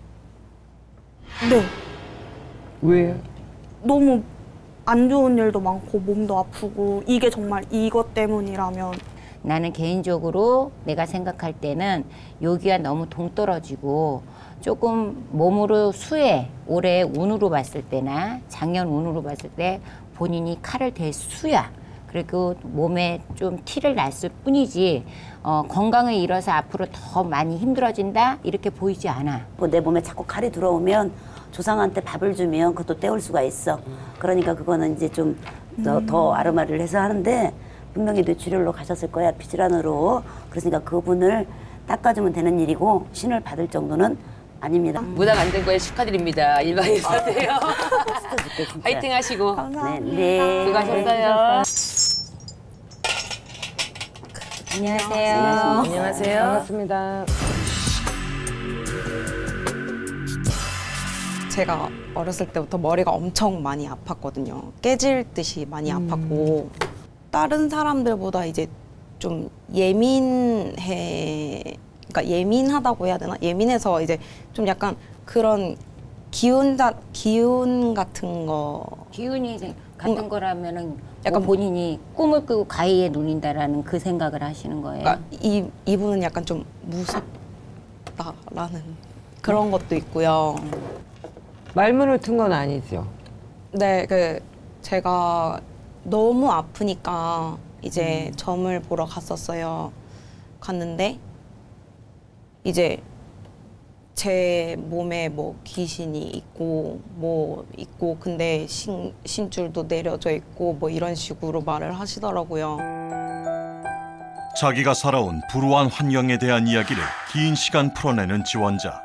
네. 왜? 너무 안 좋은 일도 많고 몸도 아프고 이게 정말 이것 때문이라면 나는 개인적으로 내가 생각할 때는 여기가 너무 동떨어지고 조금 몸으로 수해 올해 운으로 봤을 때나 작년 운으로 봤을 때 본인이 칼을 댈 수야. 그리고 몸에 좀 티를 났을 뿐이지 어, 건강을 잃어서 앞으로 더 많이 힘들어진다 이렇게 보이지 않아. 내 몸에 자꾸 칼이 들어오면 조상한테 밥을 주면 그것도 떼올 수가 있어. 그러니까 그거는 이제 좀 더 음. 더 아르마를 해서 하는데 분명히 뇌출혈로 가셨을 거야. 피질환으로. 그러니까 그분을 닦아주면 되는 일이고 신을 받을 정도는 아닙니다. 무당 안 된 거에 축하드립니다. 일반인 사세요. 시켜줄게, 진짜. 화이팅 하시고. 감사합니다. 네, 네. 수고하셨어요. 안녕하세요. 안녕하세요. 반갑습니다. 제가 어렸을 때부터 머리가 엄청 많이 아팠거든요. 깨질 듯이 많이 아팠고 다른 사람들보다 이제 좀 예민해, 그러니까 예민하다고 해야 되나? 예민해서 이제 좀 약간 그런 기운 자, 기운 같은 거. 기운이 같은 거라면은 약간 뭐 본인이 꿈을 꾸고 가위에 눌린다라는 그 생각을 하시는 거예요. 그러니까 이 이분은 약간 좀 무섭다라는 그런 것도 있고요. 말문을 튼 건 아니죠? 네, 그 제가 너무 아프니까 이제 점을 보러 갔었어요. 갔는데 이제 제 몸에 뭐 귀신이 있고 뭐 있고 근데 신, 신줄도 내려져 있고 뭐 이런 식으로 말을 하시더라고요. 자기가 살아온 불우한 환경에 대한 이야기를 긴 시간 풀어내는 지원자.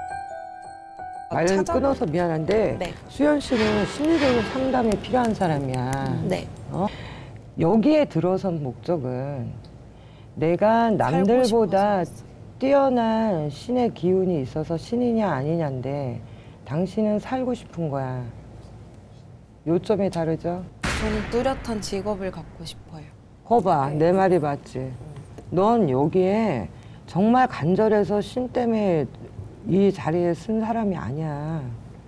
말을 끊어서 미안한데 네. 수연 씨는 심리적인 상담이 필요한 사람이야. 네. 어? 여기에 들어선 목적은 내가 남들보다 뛰어난 신의 기운이 있어서 신이냐 아니냐인데 당신은 살고 싶은 거야. 요점이 다르죠? 저는 뚜렷한 직업을 갖고 싶어요. 거봐, 내 말이 맞지? 넌 여기에 정말 간절해서 신 때문에 이 자리에 쓴 사람이 아니야.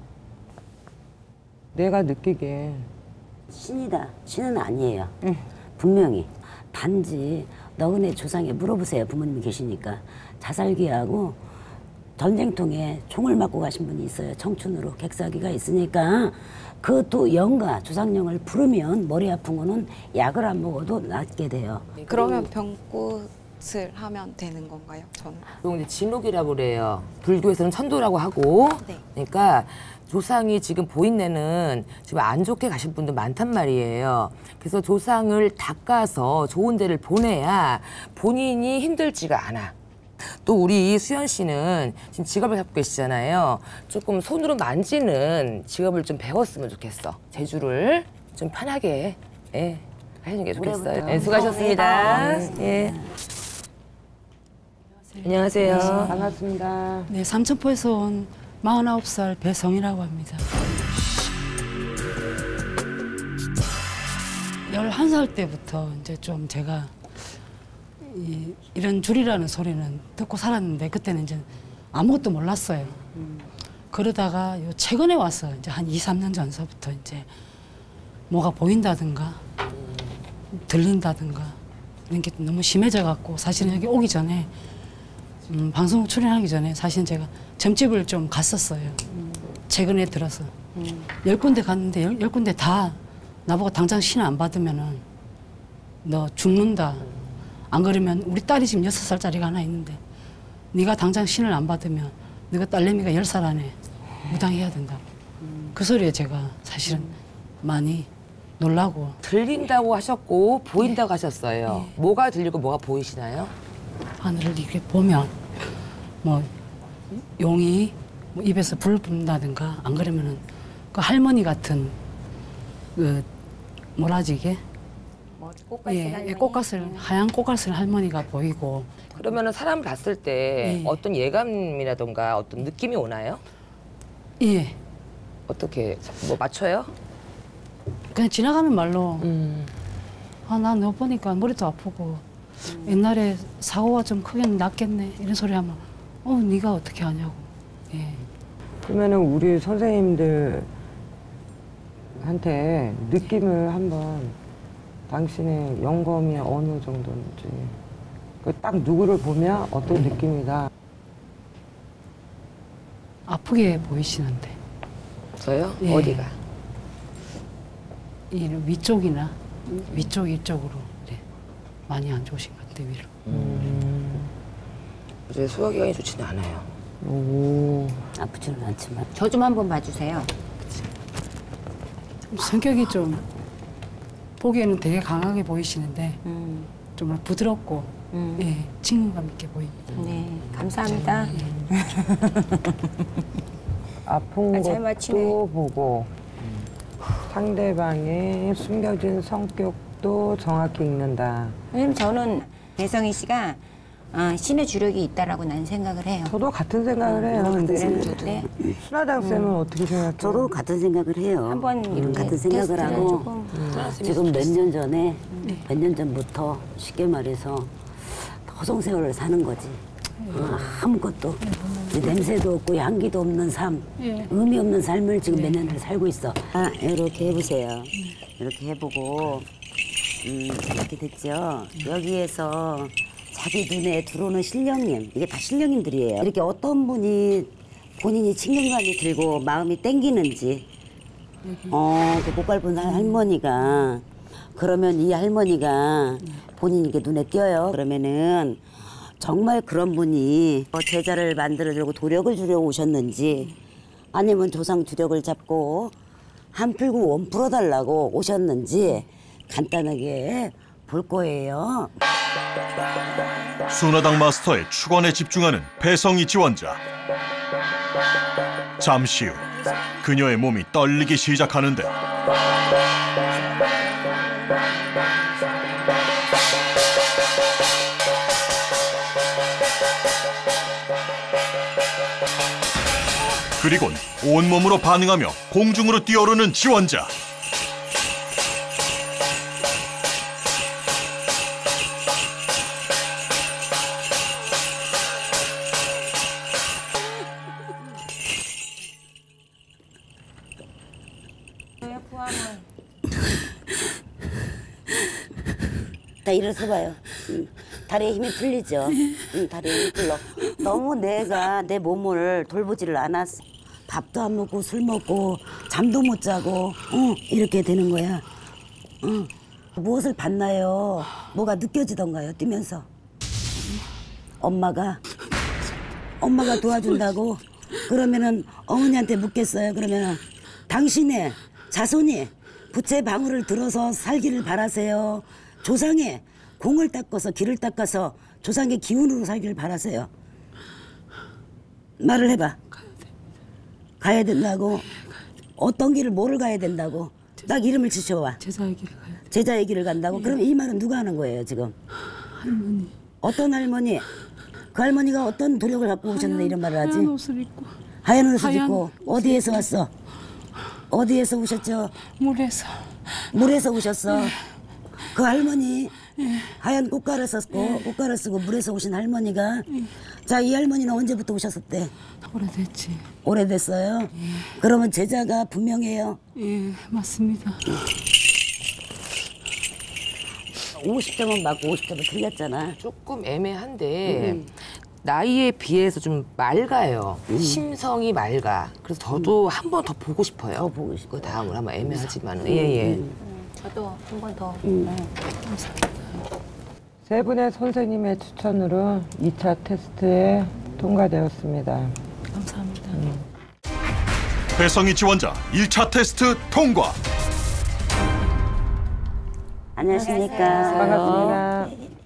내가 느끼기에. 신이다. 신은 아니에요. 응. 분명히. 단지 너네 조상에 물어보세요. 부모님이 계시니까. 자살기하고 전쟁통에 총을 맞고 가신 분이 있어요. 청춘으로 객사기가 있으니까 그것도 영가 조상령을 부르면 머리 아픈 거는 약을 안 먹어도 낫게 돼요. 그러면 병꽃을 하면 되는 건가요? 저는? 이건 이제 진옥이라고 그래요. 불교에서는 천도라고 하고. 네. 그러니까 조상이 지금 보인내는 지금 안 좋게 가신 분들 많단 말이에요. 그래서 조상을 닦아서 좋은 데를 보내야 본인이 힘들지가 않아. 또 우리 수연 씨는 지금 직업을 갖고 계시잖아요. 조금 손으로 만지는 직업을 좀 배웠으면 좋겠어. 제주를 좀 편하게 예, 하시는 게 좋겠어요. 예, 수고하셨습니다. 예. 안녕하세요. 네, 반갑습니다. 네, 삼천포에서 온 마흔아홉 살 배성이라고 합니다. 열한 살 때부터 이제 좀 제가 이, 이런 줄이라는 소리는 듣고 살았는데 그때는 이제 아무것도 몰랐어요. 음. 그러다가 요 최근에 와서 이제 한 이, 삼 년 전서부터 이제 뭐가 보인다든가 들린다든가 이런 게 너무 심해져 갖고 사실은 여기 오기 전에 음, 방송 출연하기 전에 사실은 제가 점집을 좀 갔었어요. 음. 최근에 들어서 음. 열 군데 갔는데 열, 열 군데 다 나보고 당장 신 안 받으면은 너 죽는다. 안 그러면 우리 딸이 지금 여섯 살짜리가 하나 있는데 네가 당장 신을 안 받으면 네가 딸내미가 열 살 안에 무당해야 된다고. 음. 그 소리에 제가 사실은 음. 많이 놀라고. 들린다고 하셨고 보인다고 네. 하셨어요. 네. 뭐가 들리고 뭐가 보이시나요? 하늘을 이렇게 보면 뭐 용이 뭐 입에서 불 뿜다든가 안 그러면은 그 할머니 같은 그 뭐라지 이게? 꽃가슬 예, 할머니? 꽃가슬 하얀 꽃가슬 할머니가 보이고. 그러면은 사람을 봤을 때 예. 어떤 예감이라던가 어떤 느낌이 오나요? 예. 어떻게 뭐 맞춰요? 그냥 지나가는 말로 음. 아, 나 너 보니까 머리도 아프고 음. 옛날에 사고가 좀 크게 났겠네 이런 소리 하면 어 네가 어떻게 하냐고. 예. 그러면은 우리 선생님들한테 느낌을 한번 당신의 영검이 어느 정도인지 그 딱 누구를 보면 어떤 느낌이다. 아프게 보이시는데. 저요? 예. 어디가? 이 위쪽이나 음. 위쪽 이쪽으로 네. 많이 안 좋으신 것 같아요. 위로. 음. 이제 소화기관이 좋지는 않아요. 오. 아프지는 않지만. 저 좀 한번 봐주세요. 성격이 좀 보기에는 되게 강하게 보이시는데 음. 정말 부드럽고 음. 예, 친근감 있게 보입니다. 네, 감사합니다. 예. 아픈 아, 잘 것도 맞히네. 보고 상대방의 숨겨진 성격도 정확히 읽는다. 왜냐면 저는 배성희 씨가 어, 신의 주력이 있다라고 난 생각을 해요. 저도 같은 생각을 해요. 같은 근데 생각을 네. 순하당 쌤은 음. 어떻게 생각해요? 저도 같은 생각을 해요. 한번 음, 같은 이렇게 생각을 테스트를 하고 조금 음. 지금 몇 년 전에 몇 년 전부터 쉽게 말해서 허송세월을 사는 거지. 어, 아무것도 냄새도 없고 향기도 없는 삶, 예. 의미 없는 삶을 지금 네. 몇 년을 살고 있어. 아, 이렇게 해보세요. 이렇게 해보고 음, 이렇게 됐죠. 여기에서 자기 눈에 들어오는 신령님, 이게 다 신령님들이에요. 이렇게 어떤 분이 본인이 친근감이 들고 마음이 땡기는지 어, 그 못 밟은 할머니가 그러면 이 할머니가 본인이 이게 눈에 띄어요. 그러면은 정말 그런 분이 제자를 만들어주려고 도력을 주려고 오셨는지 아니면 조상 주력을 잡고 한 풀고 원 풀어달라고 오셨는지 간단하게 볼 거예요. 순화당 마스터의 축원에 집중하는 배성희 지원자. 잠시 후 그녀의 몸이 떨리기 시작하는데 그리곤 온몸으로 반응하며 공중으로 뛰어오르는 지원자. 다 일어서 봐요. 응. 다리에 힘이 풀리죠. 응, 다리에 힘이 풀려. 너무 내가 내 몸을 돌보지를 않았어. 밥도 안 먹고 술 먹고 잠도 못 자고 응, 이렇게 되는 거야. 응. 무엇을 봤나요? 뭐가 느껴지던가요? 뛰면서. 엄마가 엄마가 도와준다고? 그러면은 어머니한테 묻겠어요. 그러면은 당신의 자손이 부채 방울을 들어서 살기를 바라세요. 조상의 공을 닦아서 길을 닦아서 조상의 기운으로 살기를 바라세요. 말을 해봐. 가야 된다고? 어떤 길을 뭐를 가야 된다고? 딱 이름을 지셔봐. 제자의 길을 가야 돼. 제자의 길을 간다고? 예. 그럼 이 말은 누가 하는 거예요 지금? 할머니. 어떤 할머니? 그 할머니가 어떤 도력을 갖고 오셨는데 이런 말을 하지? 하얀 옷을 입고. 하얀 옷을 하얀 입고 어디에서 왔어? 어디에서 오셨죠? 물에서. 물에서 오셨어. 예. 그 할머니 예. 하얀 꽃가루 썼고 예. 꽃가루 쓰고 물에서 오신 할머니가 예. 자, 이 할머니는 언제부터 오셨었대? 오래됐지. 오래됐어요? 예. 그러면 제자가 분명해요? 예, 맞습니다. 오십 점은 맞고 오십 점은 틀렸잖아. 조금 애매한데 음. 나이에 비해서 좀 맑아요. 심성이 맑아. 그래서 저도 한 번 더 보고 싶어요. 더 보고 싶어. 그 다음으로 한번 애매하지만 예예. 저도 한 번 더. 세 분의 선생님의 추천으로 이 차 테스트에 통과되었습니다. 감사합니다. 배성희 지원자 일 차 테스트 통과. 안녕하십니까. 반갑습니다.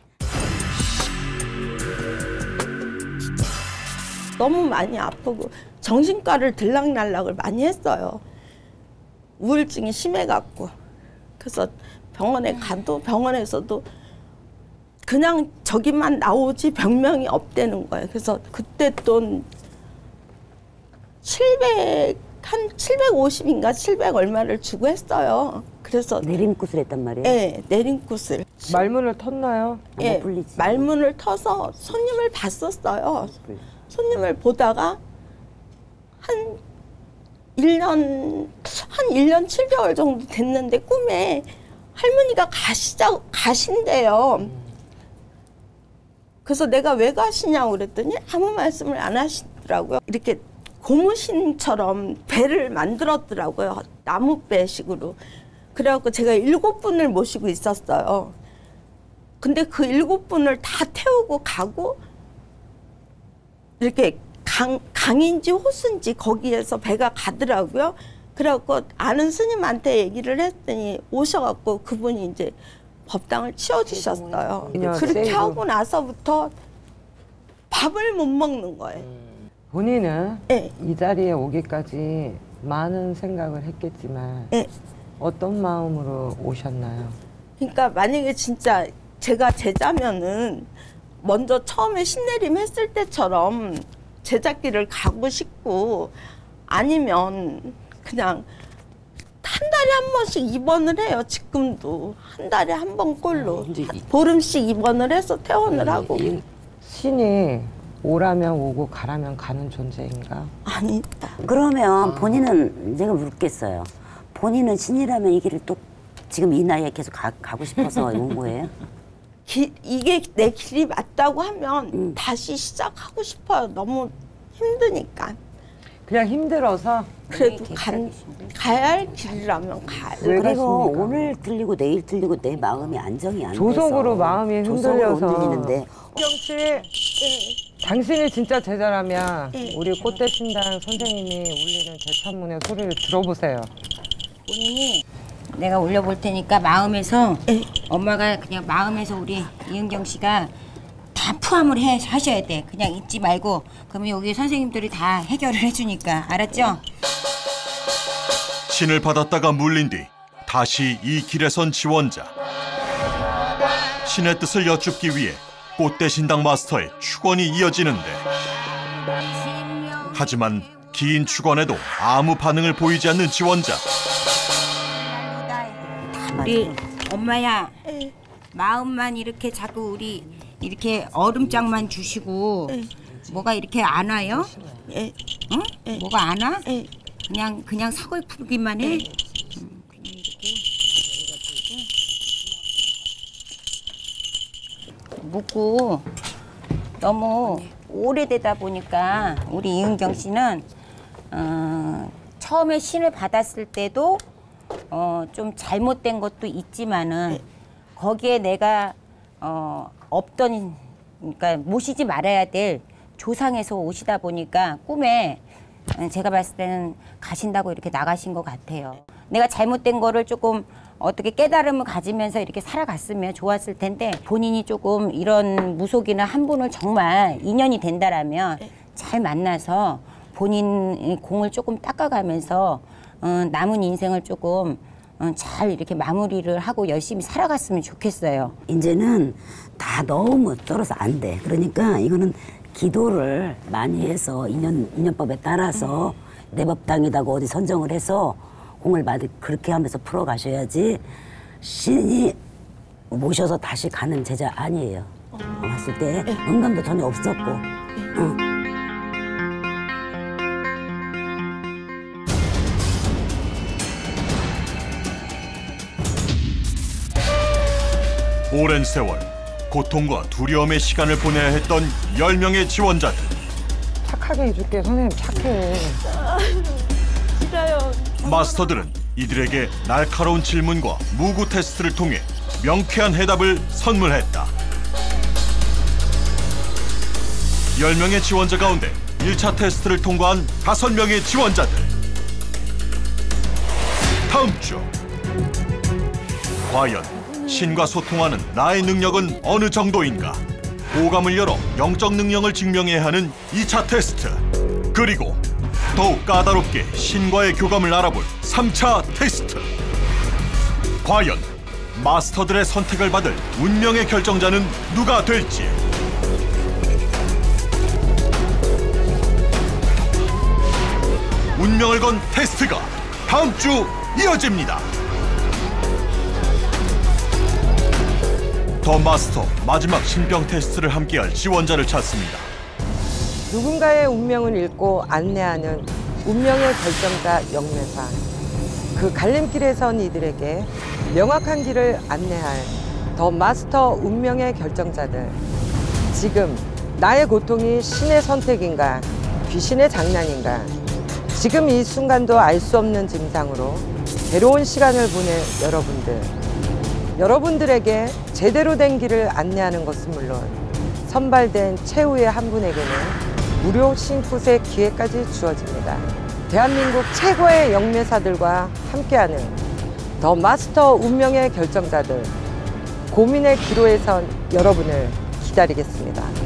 너무 많이 아프고 정신과를 들락날락을 많이 했어요. 우울증이 심해갖고. 그래서 병원에 가도 병원에서도 그냥 저기만 나오지 병명이 없다는 거예요. 그래서 그때 돈 칠백, 한 칠백오십인가 칠백 얼마를 주고 했어요. 그래서 내림굿을 했단 말이에요? 네, 내림굿을. 말문을 텄나요? 예, 말문을 터서 손님을 봤었어요. 손님을 보다가 한 일 년, 한 일 년 칠 개월 정도 됐는데 꿈에 할머니가 가시자, 가신대요. 그래서 내가 왜 가시냐고 그랬더니 아무 말씀을 안 하시더라고요. 이렇게 고무신처럼 배를 만들었더라고요. 나무배식으로. 그래갖고 제가 일곱 분을 모시고 있었어요. 근데 그 일곱 분을 다 태우고 가고 이렇게 강, 강인지 호수인지 거기에서 배가 가더라고요. 그래갖고 아는 스님한테 얘기를 했더니 오셔갖고 그분이 이제 법당을 치워주셨어요. 그렇게 하고 나서부터 밥을 못 먹는 거예요. 본인은 네. 이 자리에 오기까지 많은 생각을 했겠지만 네. 어떤 마음으로 오셨나요? 그러니까 만약에 진짜 제가 제자면은 먼저 처음에 신내림 했을 때처럼 제자길을 가고 싶고 아니면 그냥 한 달에 한 번씩 입원을 해요. 지금도 한 달에 한 번 꼴로 보름씩 입원을 해서 퇴원을 하고. 신이 오라면 오고 가라면 가는 존재인가? 아니. 그러면 본인은 내가 묻겠어요. 본인은 신이라면 이 길을 또 지금 이 나이에 계속 가, 가고 싶어서 온 거예요? 기, 이게 내 길이 맞다고 하면 음. 다시 시작하고 싶어요. 너무 힘드니까. 그냥 힘들어서? 그래도 간, 가야 할 길이라면 가요. 그리고 오늘 들리고 내일 들리고 내 마음이 안정이 안 돼서 조속으로 마음이 조속으로 흔들려서. 흔들리는데 경 씨. 당신이 진짜 제자라면 네. 우리 꽃대 신당 선생님이 울리는 제천문의 소리를 들어보세요. 본인이 내가 올려볼 테니까 마음에서 엄마가 그냥 마음에서 우리 이은경 씨가 다 포함을 해 하셔야 돼. 그냥 잊지 말고. 그러면 여기 선생님들이 다 해결을 해주니까. 알았죠? 신을 받았다가 물린 뒤 다시 이 길에 선 지원자. 신의 뜻을 여쭙기 위해 꽃대 신당 마스터의 축원이 이어지는데, 하지만 긴 축원에도 아무 반응을 보이지 않는 지원자. 우리 엄마야, 마음만 이렇게 자꾸 우리 이렇게 얼음장만 주시고 뭐가 이렇게 안 와요? 응? 뭐가 안 와? 그냥 그냥 서글프기만 해. 음, 그냥 이렇게 묻고 너무 오래되다 보니까 우리 이은경 씨는 어, 처음에 신을 받았을 때도 어, 좀 잘못된 것도 있지만은 거기에 내가 어, 없던, 그러니까 모시지 말아야 될 조상에서 오시다 보니까 꿈에 제가 봤을 때는 가신다고 이렇게 나가신 것 같아요. 내가 잘못된 거를 조금 어떻게 깨달음을 가지면서 이렇게 살아갔으면 좋았을 텐데, 본인이 조금 이런 무속이나 한 분을 정말 인연이 된다라면 잘 만나서 본인 공을 조금 닦아가면서 어, 남은 인생을 조금 어, 잘 이렇게 마무리를 하고 열심히 살아갔으면 좋겠어요. 이제는 다 너무 쩔어서 안 돼. 그러니까 이거는 기도를 많이 해서 인연, 인연법에 따라서 내 법당이다고 어디 선정을 해서 공을 받을, 그렇게 하면서 풀어가셔야지 신이 모셔서 다시 가는 제자 아니에요. 왔을 때 응감도 전혀 없었고. 응. 오랜 세월 고통과 두려움의 시간을 보내야 했던 열 명의 지원자들. 착하게 해줄게. 선생님 착해. 싫어요. 마스터들은 이들에게 날카로운 질문과 무구 테스트를 통해 명쾌한 해답을 선물했다. 열 명의 지원자 가운데 일 차 테스트를 통과한 다섯 명의 지원자들. 다음 주 과연 신과 소통하는 나의 능력은 어느 정도인가? 오감을 열어 영적 능력을 증명해야 하는 이 차 테스트. 그리고 더욱 까다롭게 신과의 교감을 알아볼 삼 차 테스트. 과연 마스터들의 선택을 받을 운명의 결정자는 누가 될지. 운명을 건 테스트가 다음 주 이어집니다. 더 마스터 마지막 신병 테스트를 함께할 지원자를 찾습니다. 누군가의 운명을 읽고 안내하는 운명의 결정자 영매사. 그 갈림길에 선 이들에게 명확한 길을 안내할 더 마스터 운명의 결정자들. 지금 나의 고통이 신의 선택인가 귀신의 장난인가, 지금 이 순간도 알 수 없는 증상으로 괴로운 시간을 보낼 여러분들. 여러분들에게 제대로 된 길을 안내하는 것은 물론 선발된 최후의 한 분에게는 무료 싱풋의 기회까지 주어집니다. 대한민국 최고의 영매사들과 함께하는 더 마스터 운명의 결정자들. 고민의 기로에 선 여러분을 기다리겠습니다.